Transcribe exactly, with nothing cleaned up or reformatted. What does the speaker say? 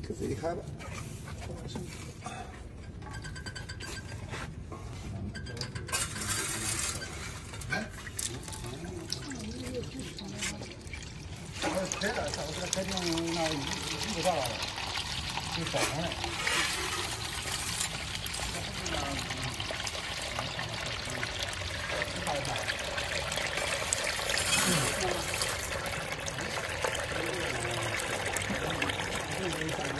给自己开吧。开了，上这个开庭那一一个多了，就烧上来。嗯。